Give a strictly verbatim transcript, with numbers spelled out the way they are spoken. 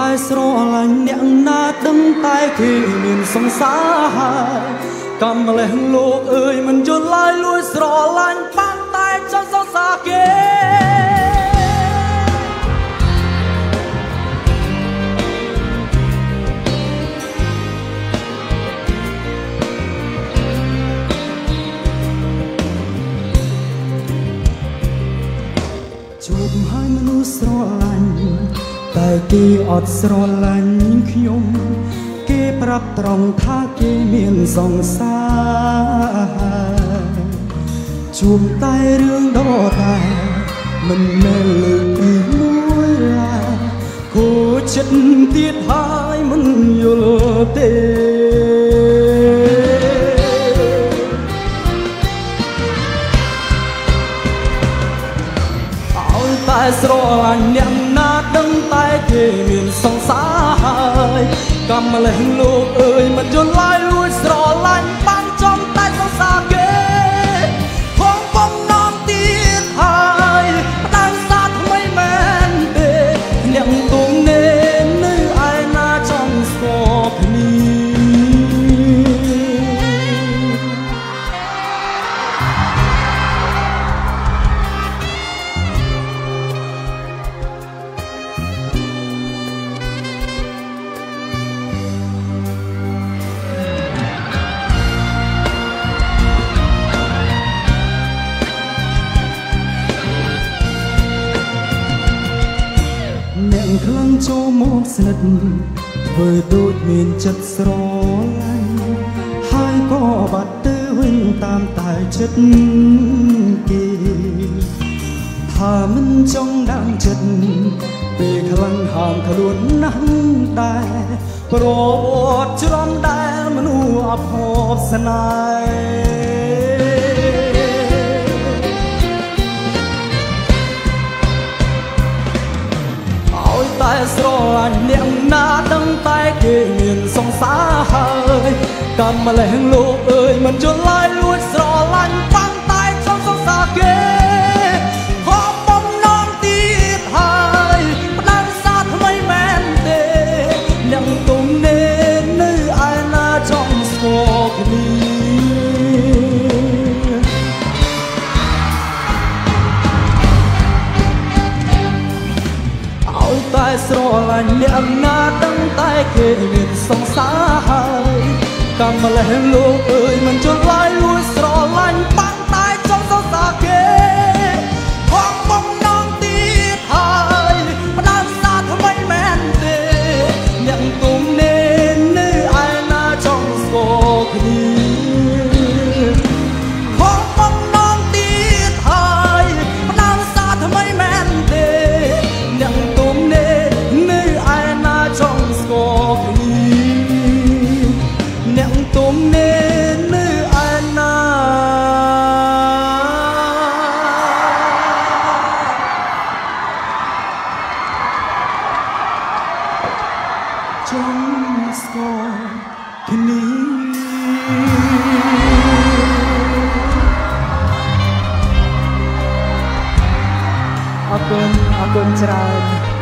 ស្រឡាញ់អ្នកណាដឹងតែគេមានសង្សារកំលេះលោកអើយមិនយល់ឡើយលួចស្រឡាញ់បានតែចង់សរសើរគេជួបហើយមនុស្សស្រឡាញ់តែគេអត់ស្រឡាញ់ខ្ញុំគេប្រាប់ត្រង់ថាគេមានសង្សារជួបតែរឿងដតែមិនមែនលើកទីមួយឡើយគូចិត្តទៀតហើយមិនយល់ទេឲ្យតែស្រឡាញ់អ្នកណាដឹងតែគេមានសង្សារហើយកំលេះលោកអើយមិនយល់ឡើយលួចស្រឡាញ់បានចំតែសង្សារគេផងបំណងទៀតហើយផ្ដាំសាថ្មីមែនទេអ្នកទុំនេនៅឯណាចង់ស្គាល់គ្នាអ្នកខ្លាំងចូលមកស្និទ្ធធ្វើដូចមានចិត្តស្រឡាញ់ហើយក៏បាត់ទៅវិញតាមតែចិត្តគេថាមិនចង់ដាំចិត្តពេលខ្លាំងហាមខ្លួនណាស់ដែរប្រវត្តិច្រំដែលមនុស្សអភ័ព្វស្នេហ៍តែស្រឡាញ់អ្នកណាដឹងតែគេមានសង្សារហើយកំលេះលោកអើយមិនយល់ឡើយលួចស្រឡាញ់បានតែចង់សង្សារគេហោបំណងទៀតហើយផ្ដាំសាថ្មីមែនទេអ្នកទុំនេនៅឯណាចង់ស្គាល់គ្នាតែស្រឡាញ់អ្នកណាដឹងតែគេមានសង្សារហើយកំលេះលោកអើយមិនយល់ឡើយលួចស្រឡាញ់បានតែចង់សរសើរគេផងបំណងទៀតហើយផ្ដាំសាថ្មីមែនទេអ្នកទុំនេនៅឯណាចង់ស្គាល់គ្នាផងបំណងទៀតហើយផ្ដាំសាថ្មីមែនទេអ្នកទុំនេនៅឯណាចង់ស្គាល់គ្នាអ្នកទុំនេនៅឯណាចង់ស្គាល់គ្នាអរគុណអរគុណច្រើន